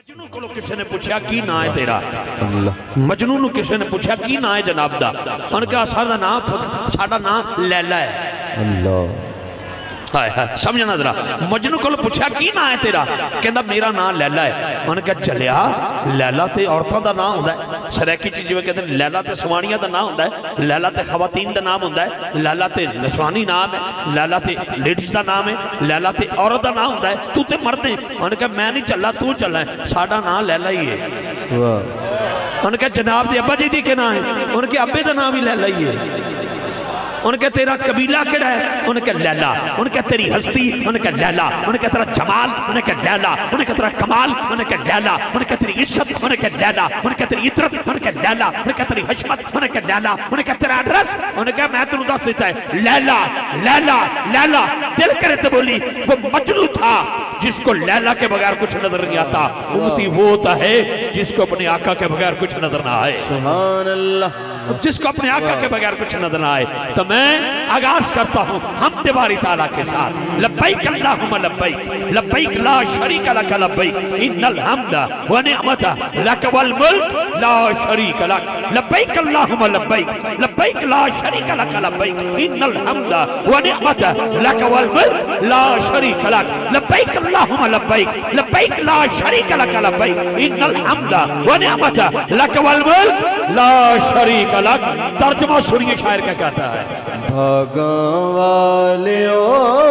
मजनू को किसी ने पूछा की ना है तेरा, मजनू नु किसी ने पूछा की ना है जनाब दा, उन्होंने कहा साडा नाम लैला है। अल्लाह हाय हाय समझना जरा। मजनू को पूछा की ना है तेरा, कहता मेरा नाम लैला है। उन्होंने कहा चलिया लैला तो औरतों का नाम होंदा है, सरैकी च जिवें कहते हैं लैला तो सवानिया का नाम होंदा है, लैला तो खवातीन का नाम होंदा है, लैला तो नसवानी नाम है, लैला तो लेडीज का नाम है, लैला तो औरत का नाम होंदा है, तू तो मर्द है। उन्होंने कहा मैं नहीं चला तू चला है, साडा नाम लैला ही है। उन्होंने कहा जनाब दे अब्बा जी दी के नाम है, उन्होंने कहा अब्बे का नाम भी लैला ही है। उनके तेरा कबीला केड़ा है, उनके लैला। उनके तेरी हस्ती, उनके लैला। उनके तेरा जमाल, उनके लैला। उनके तेरा कमाल, उनके लैला। उनके तेरी इज्जत, उनके लैला। उनके तेरी इतरत, उनके लैला। उनके तेरी हशमत, उनके लैला। उनके तेरा एड्रेस, उनके मैं तेनू दस देता है लैला लैला लैला। दिल करे तो बोली वो मजनू था जिसको लैला के बगैर कुछ नजर नहीं आता। उम्मती वो होता है जिसको अपने आका के बगैर कुछ नजर ना आए। सुभान अल्लाह। जिसको अपने आका के बगैर कुछ नजर ना आए। तो मैं आगाज करता हूँ हम तिबारी ताला के साथ। लब्बैक अल्लाहुम्मा लब्बैक, लब्बैक ला शरीक लक लब्बैक, इन्नल हम्दा व निअमता लक वल मुल्क ला शरीक लक। लब्बैक अल्लाहुम्मा लब्बैक, लब्बैक ला शरीक लक लब्बैक, इन्नल हम्दा व निअमता लक वल मुल्क ला शरीक लक। लब्बैक अल्लाहुम्मा लब्बैक, लब्बैक ला शरीक लक लब्बैक, इन्नल हम्दा व निअमता लक वल मुल्क ला शरीक लक। तर्जुमा सुनिए शायर क्या कहता है। भागं वालियो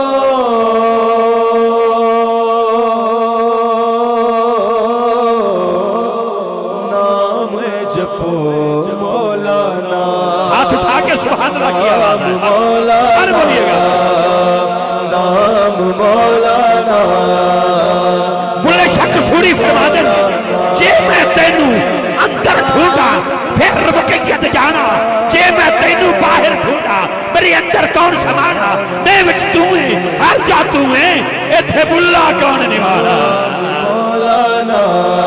नाम जपो मौलाना। हाथ उठा के सुभान अल्लाह किया मौलाना, सारे बोलिएगा नाम मौलाना। बुल्ले शक सूरी फरमा दे जे मैं तेनू अंदर ढूंढा फिर रबकैयत जाना, जे मैं तेनू बाहर ढूंढा मेरे अंदर कौन समाना। मैं विच तू है हर जा तू है, इथे बुल्ला कौन निवाला। मौलाना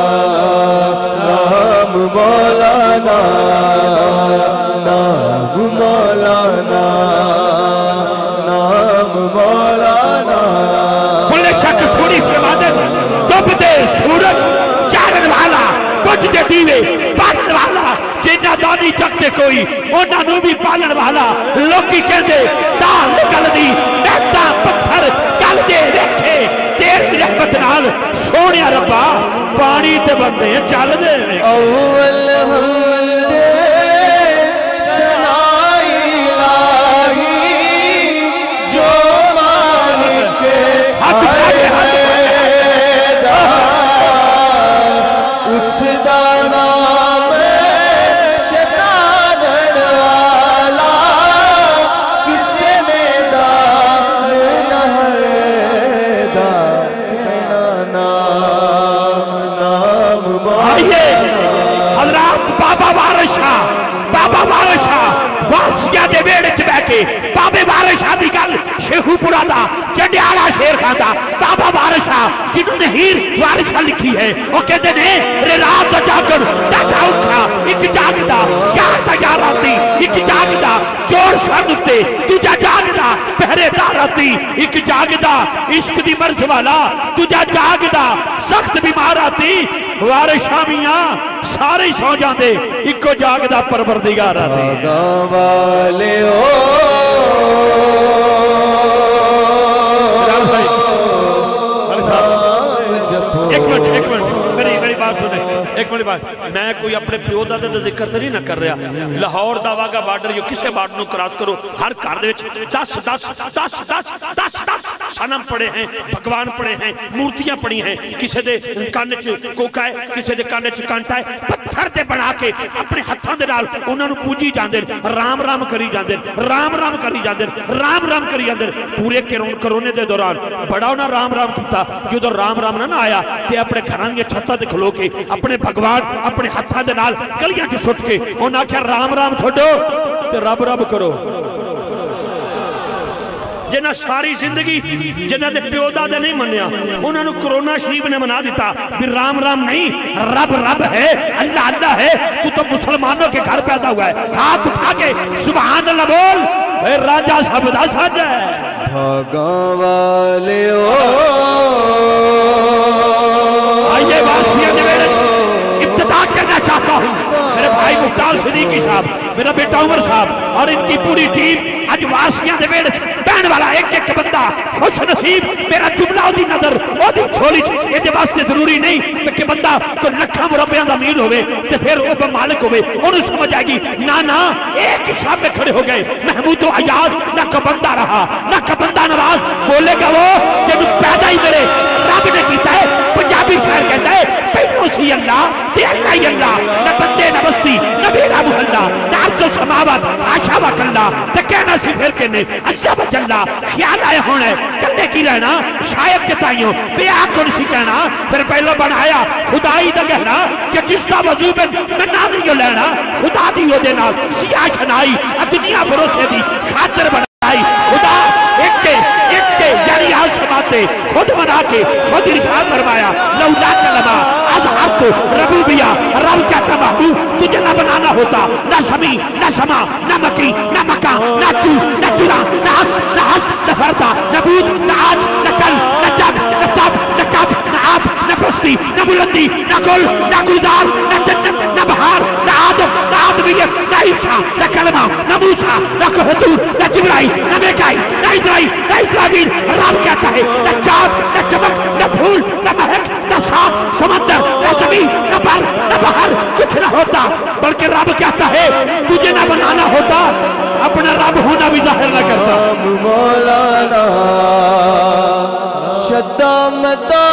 नाम मौलाना, नाम मौलाना, नाम मौलाना। बुल्ले शक सूरी फरमा दे डूबदे सूरज चाड़न वाला, बुझदे दीवे बालन वाला, जिन्ना दानी चकते कोई उन्होंने भी पालन वाला। लोकी कहते दाल निकलदी मैदा पत्थर गल दे रखे, तेरी रहमत नाल सोहणिया रब्बा पानी ते बंदे चलदे ने। अव्वल हमदे सनाई इलाही जो मालिक हाथ उठा के उसदा नाम चेतावन वाला, किसे में दाम नहदा कहना नाम नाम। आइए हजरात बाबा वारशा, बाबा वारशा वारसिया दे वेड़े च बैठ के बाबे वारशा दी गल शेखूपुरा दा जंडियाला शेर खादा। बाबा वारशा जिन्होंने हीर वारशा लिखी है, वो कहते ने रे रात जागण डाटा उठा एक जागदा, यार ता यार राती एक जागदा, चोर शर्म ते तुझा जागदा, पहरेदार राती एक जागदा, इश्क दी मर्ज वाला तुझा जागदा, सख्त बीमार राती वारशा मियां सारे सौ जाते, इको जागदा परवरदिगार राती। भागं वालियो एक मिनट मेरी बात सुने, एक मिनट बात। मैं कोई अपने प्यो दा तो जिक्र तो नहीं ना कर रहा। लाहौर दा वाघा बार्डर जो किसी बार्डर को क्रॉस करो, हर घर दे विच 10 10 10 10 10 10 सनम पड़े हैं, भगवान पड़े हैं, मूर्तियां पड़ी हैं। किसी दे कान च कोका है, किसी दे कान च कांटा है, पत्थर ते बना के अपने हाथों दे नाल उन्हां नूं पूजी जांदे, राम राम करी जांदे, राम राम करी जांदे, राम राम करी जांदे। पूरे कोरोने दे दौरान बड़ा उन्हां राम राम कीता। जो राम राम ना आया ते अपने घरां दी छत्तां ते खलो के अपने भगवान अपने हाथों दे नाल गलियां च सुट के उन्हां आख्या राम राम छोड़ो ते रब रब करो। जिन्हें सारी जिंदगी जिन्हें प्यो दादे नहीं मनिया, उन्होंने कोरोना शरीफ ने मना दिता भी राम राम नहीं रब रब है, अल्लाह अल्लाह है। तू तो मुसलमानों के घर पैदा हुआ है। हाथ उठा के सुभान अल्लाह बोल, राजा सब दा साजा है। भागं वालियो आइए वासिया बेटा सिद्दीकी साहब, मेरा बेटा उमर साहब और इनकी पूरी टीम अज वासियां दे वेड़ बहन वाला एक एक बंदा खुश नसीब। मेरा जुमला ओदी नजर ओदी झोली च इहदे वास्ते जरूरी नहीं कि बंदा कोई लखां मुरब्बियां दा अमीर होवे ते फिर वो मालिक होवे, उन्हें समझ आएगी ना ना एक ही सामने खड़े हो गए। महमूद अयाज ना का बंदा रहा ना का बंदा नवाज, बोलेगा वो जिन्हों पैदा ही मेरे रब ने किया है। पंजाबी शायर कहता है पहलो सी अल्लाह ते अल्लाह ही अल्लाह, न बंदे न बस्ती न बेड़ा मुहल्ला, न अर्ज़ समावत आशा व कल्ला, ते कहना सी फिर कहने अच्छा व जल्ला। ख्याल आया होना कल्ले की रहना शायद के ताइयों बेआ कौन सी कहना, फिर पहलो बनाया खुदाई दा कहना कि जिसका वजू में नाम नहीं लेना, खुदा दी ओदे नाल सिया शनाई दुनिया भरोसे दी खातिर बनाई। खुदा एक यानी आज समाते खुद बना के खुद इरशाद फरमाया लौला कलमा अज़हर को रबूबिया, रब क्या तबाहू तुझे ना बनाना होता, ना समी ना समा ना मकी ना मका ना चू ना चुरा ना हस ना फरता ना बूद ना आज ना कल ना जब ना तब ना कब ना आप ना बस्ती ना बुलंदी ना गुल ना गुलजार ना जन्नत ना बहार ना आदम ना आदमियत ना ईसा ना कलमा ना मूसा ना कहतूर ना जिब्राइल ना मीकाईल ना इस्राफील। रब कहता है न चाँद न चमक न फूल न महक न सांप समंदर न जमीन न बर न बाहर कुछ न होता, बल्कि रब कहता है तुझे न बनाना होता, अपना रब होना भी जाहिर न करता। मौलाना शद्दा मता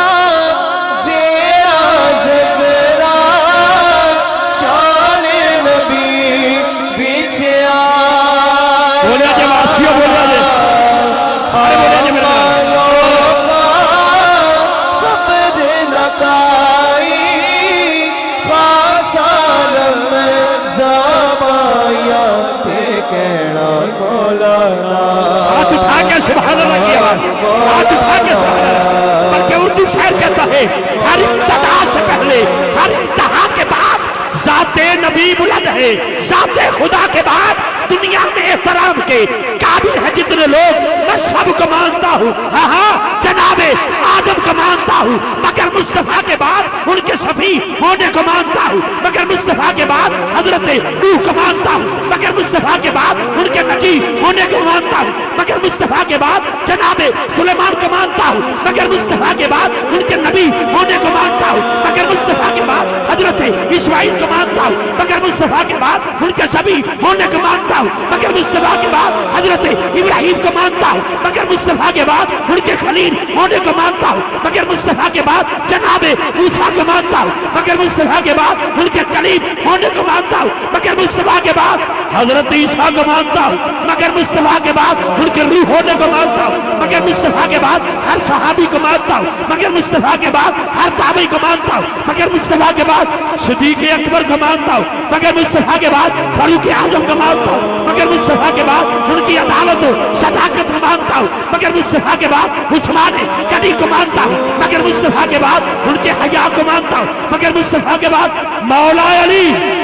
बल्कि उर्दू शायर कहता है हर इब्तिदा से पहले हर इंतहा के बाद ज़ाते नबी बुलंद है, ज़ाते खुदा के बाद दुनिया में एहतराम के काबिल है जितने लोग, मैं सबको मानता हूँ। हाँ हाँ जनाबे आदम को मानता हूँ, मगर मुस्तफा के बाद उनके सफी होने को मानता हूँ, मगर मुस्तफा के बाद हजरत नूह को मानता हूँ, मगर मुस्तफा के बाद उनके नजी होने को मानता हूँ, मगर मुस्तफा के बाद जनाबे सुलेमान को मानता हूँ, मगर मुस्तफा के बाद उनके नबी होने को मानता हूँ, मगर मुस्तफा के बाद हजरत इस्माइल को मानता हूँ, मगर मुस्तफा के बाद उनके सभी होने को मानता हूँ, मगर मुस्तफा के बाद हजरत इब्राहिम को मानता हूँ, मगर मुस्तफा के बाद उनके खलील होने को मानता हूँ, मगर मुस्तफा के बाद जनाबे मूसा को मानता हूँ, मगर मुस्तफा के बाद उनके कलीम होने को मानता हूँ, मगर मुस्तफा के बाद हजरत ईसा को मानता हूँ, मगर मुस्तफा के बाद उनके रूह होने को मानता हूँ, मगर मुस्तफा के बाद हर सहाबी को मानता हूँ, मगर मुस्तफा के बाद हर ताबी को मानता हूँ, मगर मुस्तफा के बाद सिद्दीक़ अकबर को मानता हूँ, मगर मुस्तफा के बाद फारूक आजम को मानता हूँ, मगर मुस्तफा के बाद उनकी अदालत सदाकत को मानता हूँ, मगर मुस्तफा के बाद उस्मान गनी को मानता हूँ, मगर मुस्तफा के बाद उनके हया को मानता हूँ, मगर मुस्तफा के बाद मौला अली।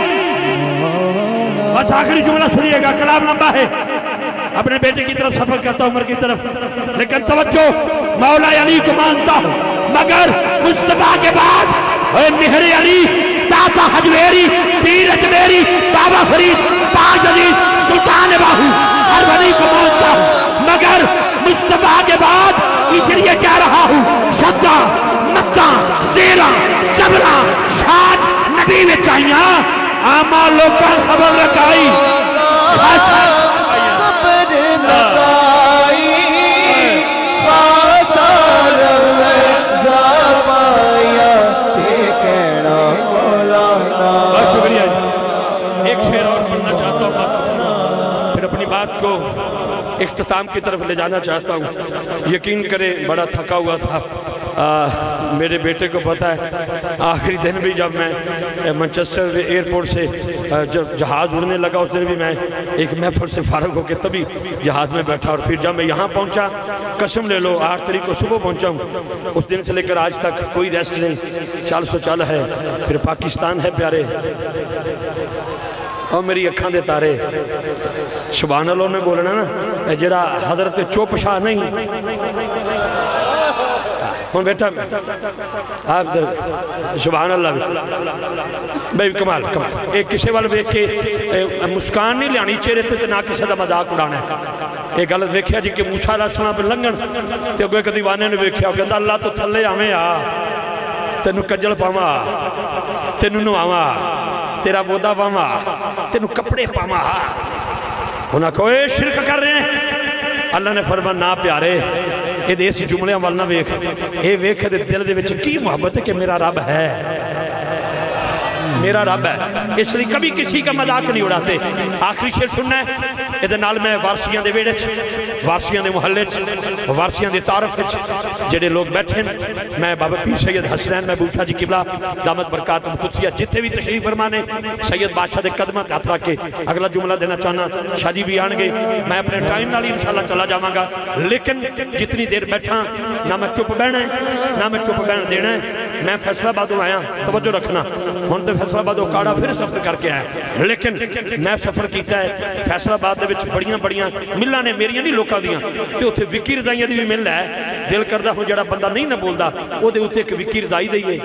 बस आखिरी जुमला सुनिएगा, कलाम लंबा है, अपने बेटे की तरफ सफर करता उम्र की तरफ, लेकिन तवज्जो मौला अली को मानता हूँ, मगर मुस्तफा के बाद मेहर अली दाता हजवेरी पीर अजमेरी बाबा फरीद बाज अली सुल्तान बाहू हर वली को मानता हूँ, मगर मुस्तफा के बाद इसलिए कह रहा हूँ सद्दा मक्का सेरा सबरा शान नबी में चाहिए आमा लोग खबर रखाई को इख्तिताम की तरफ ले जाना चाहता हूँ। यकीन करें बड़ा थका हुआ था, मेरे बेटे को पता है आखिरी दिन भी जब मैं मैनचेस्टर एयरपोर्ट से जब जहाज़ उड़ने लगा उस दिन भी मैं एक महफिल से फारग होकर तभी जहाज़ में बैठा, और फिर जब मैं यहाँ पहुँचा कसम ले लो 8 तारीख को सुबह पहुँचा हूँ, उस दिन से लेकर आज तक कोई रेस्ट नहीं, चाल सो चाल है। फिर पाकिस्तान है प्यारे और मेरी अखां दे तारे सुभान अल्लाह ने बोलना ना, जरा हजरत चुप शाह नहीं हूँ बेटा आप सुभान अल्लाह भाई कमाल कमाल एक किसी वाल वेख के मुस्कान नहीं लियानी चेहरे ते ना किसी का मजाक उड़ाना ये गल वेख्या जी कि मूसा अलैहिस्सलाम लंघन तो अगे एक दीवाने ने वेख्या कहता अल्लाह तो थले आवे आ तेन कज्जल पावा तेन नवावा तेरा बोदा पावा तेन कपड़े पावा उन्हें को शिरक कर रहे हैं अल्लाह ने फरमा ना प्यारे ये इस जुमले वाल ना वेख ये वेख दिल दे विच की मुहब्बत है कि मेरा रब है मेरा रब है इसलिए कभी किसी का मजाक नहीं उड़ाते। आखिरी शेर सुनना है ये मैं वारसियां दे वेड़े वारसियां दे मुहल्ले वारसियां दे तारफ जेडे लोग बैठे मैं बाबा पीर सैयद हसनैन महबूब शाह जी किबला दामत बरकातुम कुदसिया जिथे भी तशरीफ फरमाने सैयद बादशाह के कदम हाथ रख के अगला जुमला देना चाहना शाह जी भी आएंगे मैं अपने टाइम नाल इंशाअल्लाह चला जावांगा लेकिन जितनी देर बैठा ना मैं चुप बहना है ना मैं चुप बहन देना है। मैं फैसलाबादों आया तवज्जो रखना हुण तो फैसलाबादों काड़ा फिर सफर करके आया लेकिन मैं सफर किया है फैसलाबाद दे विच बड़ियां बड़ियां मिलां ने मेरियां नहीं लोकां दियां ते उत्थे विक्की रज़ाइयां दी भी मिल है दिल करदा हुण जिहड़ा बंदा नहीं ना बोलदा ओहदे उत्ते एक विक्की रज़ाई दईए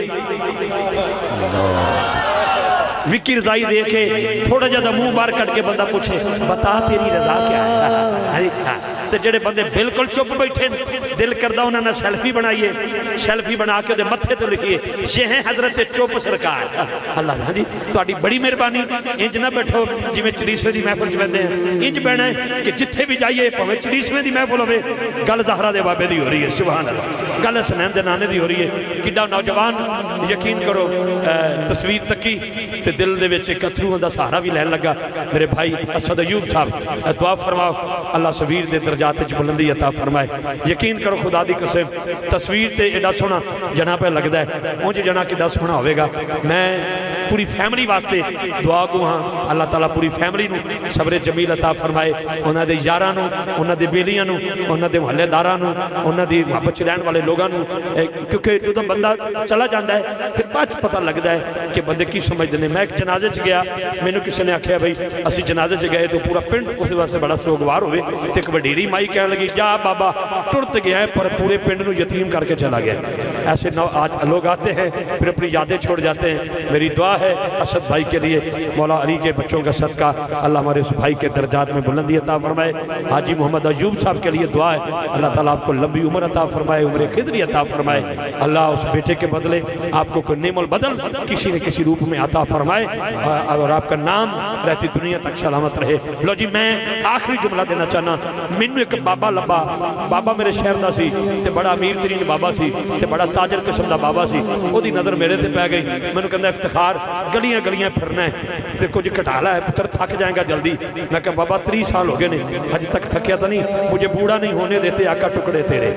विक्की रज़ाई दे के थोड़ा ज्यादा मुंह बाहर कट के बंदा पूछे बता तेरी रज़ा क्या है तो जेडे बंदे बिल्कुल चुप बैठे दिल करदा उन्होंने सैल्फी बनाइए सैल्फी बना के मत्थे तो लिखिए ये है हजरत चुप सरकार अल्लाह हाँ जी तुहाडी बड़ी मेहरबानी इंज ना बैठो जिवें चलीसवे की महफिल च बैठे हैं इंज बहना है कि जिथे भी जाइए भावें चलीसवे की महफिल होवे गल ज़हरा दे बाबे दी हो रही है सुभान अल्लाह गल हसनैन दे नाने दी हो रही है किड्डा नौजवान यकीन करो तस्वीर तकी ते दिल दे विच एक अथरूआं दा सहारा भी लैन लगा मेरे भाई असद अयूब साहब दुआ फरमाओ अल्लाह सबीर दे दरजात च बुलंदी अता फरमाए यकीन करो खुदा दी कसम तस्वीर ते एडा सोहना जना पे लगदा है उंज जना किड्डा सोहना होवेगा। मैं पूरी फैमिली वास्ते दुआ गो हाँ अल्लाह ताला पूरी फैमिली नूं सबरे जमील अता फरमाए उन्हां दे यारां नूं उन्हां दे बेलियां नूं उन्हां दे मुहल्लेदारां नूं उन्हां दी मुहब्बत च रहण वाले लोगां नूं क्योंकि जदों बंदा चला जाता है फिर बाद पता लगता है कि बंदे की समझते हैं। मैं एक जनाजे च गया मैनूं किसी ने आख्या भाई असीं जनाजे च गए तो पूरा पिंड उस वास्ते बड़ा सोगवार होवे ते एक वडेरी माई कहण लगी जा बाबा टुरत गया है पर पूरे पिंड नूं यतीम करके चला गया। ऐसे आज लोग आते हैं फिर अपनी यादें छोड़ जाते हैं। मेरी दुआ है असद भाई के लिए मौला अली के बच्चों का सदका अल्लाह हमारे उस भाई के दर्जात में बुलंदी अता फरमाए। हाजी मोहम्मद अयूब साहब के लिए दुआ है अल्लाह ताला आपको लंबी उम्र अता फरमाए उम्र खिदरी अता फरमाए। अल्लाह उस बेटे के बदले आपको कोई नेमल बदल किसी न किसी रूप में अता फरमाए और आपका नाम रहती दुनिया तक सलामत रहे। लो जी मैं आखिरी जुमला देना चाहना मैनू एक बाबा लब्बा बाबा मेरे शहर का सी ते बड़ा अमीर तरीन बाबा सी ते बड़ा ताजर किस्म का बाबा सी ओदी नज़र मेरे ते पै गई मैनू कहंदा इफ्तिखार गलियां गलियां फिरना है ते कुछ घटा ला है पुत्र थक जाएगा जल्दी। मैं कहा बाबा 30 साल हो गए ने अज तक थकिया तो नहीं मुझे बूढ़ा नहीं होने देते आका टुकड़े तेरे।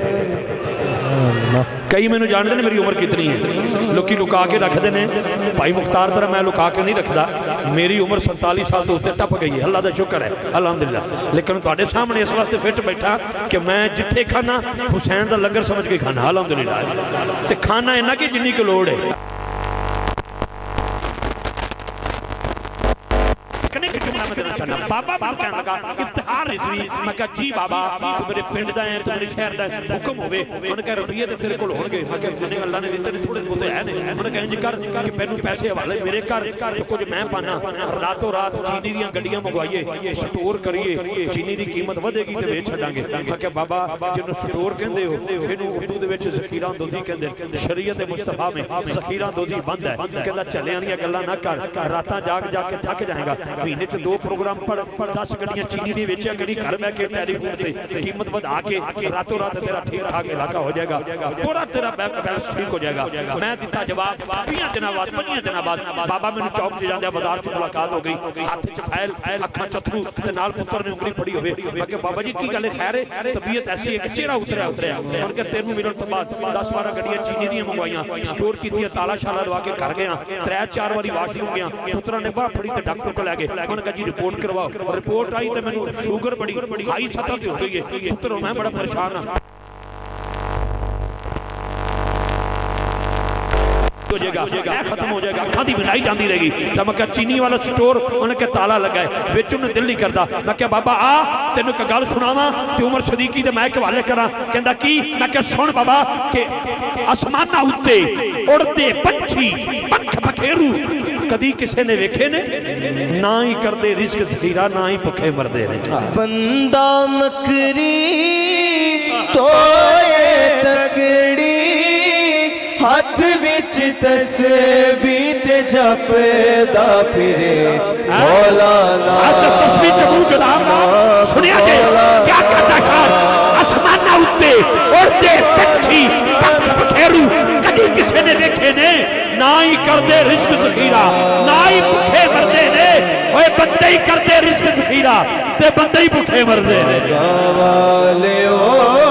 कई मैनू जानते हैं मेरी उम्र कितनी है लोग लुका के रखते हैं भाई मुख्तार तरह मैं लुका के नहीं रखता। मेरी उम्र 47 साल तो उत्ते टप गई है अल्लाह का शुक्र है अल्हम्दुलिल्लाह। लेकिन तुहाडे सामने इस वास्ते फिट बैठा कि मैं जिथे खाना हुसैन का लंगर समझ के खाना अल्हम्दुलिल्लाह ते खाना इन्ना कि जिन्नी की लोड़ है। बाबा लगा इफ्तिखार मैं कहा जी बाबा तू मेरे पिंड दा है तू मेरे शहर दा हुक्म होवे उन्होंने कहा रुपये तो तेरे कोल होणगे। मैं कहा जिन्ने अल्लाह ने दित्ते थोड़े बहुते है ने उन्होंने कहा इंज कर कि मैनू पैसे हवाले मेरे घर तो कुछ मैं पाना रातों रात चीनी दी गड्डियां मंगवाइए स्टोर करिए चीनी की कीमत वधेगी तो वेच छड्डांगे। मैं कहा बाबा जिन्होंने स्टोर कहंदे हो इहनूं उर्दू दे विच ज़खीरा दोज़ी कहंदे शरीयत मुस्तफा में ज़खीरा दोज़ी बंद है। कहंदा चलियां दी गल्लां ना कर रातां जाग जाग के थक जाएगा महीने च 2 प्रोग्राम पढ़ 10 गड्डियां चीनी दी वेचिया करी घर बैठ के टेलीफोन पे कीमत बढ़ा के रातों रात तेरा ठीक ठाक इलाका हो जाएगा पूरा तेरा बैलेंस ठीक हो जाएगा। मैं दिता जवाब 20 दिन बाद 25 दिन बाद बाबा मैनू चौक च जांदे बाजार च मुलाकात हो गई हाथ च फाइल अखां चथरू ते नाल पुत्र ने उंगली पड़ी होवे। मैं कहा बाबा जी की गल खैर है तबीयत ऐसी है कि चेहरा उतरिया उनके तेनू मिलण तो बाद 10-12 गड्डियां चीनी दी मंगवाइयां स्टोर कीतियां ताला शाला लवा के घर गया 3-4 बारी वाशरूम गया पुत्रा ने बाह फड़ी ते डॉक्टर को ले गए उन्होंने कहा जी रिपोर्ट करवाओ रिपोर्ट आई तो मैंने शुगर बड़ी हाई सतह पे हो गई है पुत्र मैं बड़ा परेशान हाँ। हो जाएगा, खत्म हो जाएगा, अखा की बनाई जाती रहेगी। तो मैं चीनी वाला स्टोर उन्हें क्या ताला लगा है, बिच उन्हें दिल नहीं करता। मैं क्या बाबा आ तेन एक गल सुनावा, ते उमर सदीकी दे मैं एक हवाले करा। कहता की? मैं क्या सुन बाबा के आसमाना उत्ते उड़ते पंछी पंख बखेरू कदी किसी ने वेखे ने? ना ही करते रिस्क सखीरा, ना ही भुखे मरदे ने। बंदा मकरी तोए तकड़ी हाथ बिच तस्बीह ते जपदा फिरे मौलाना। तस्बीह जरूर जनाब सुनिया जे क्या कहता था? आसमाना उत्ते उड़ते पंछी पंख बखेरू कदी किसी ने वेखे ने? ना ही करते रिस्क सखीरा, ना ही भुखे मरदे ने। ओए बंदे ही करते रिस्क सखीरा ते बंदे ही भुखे मरदे ने।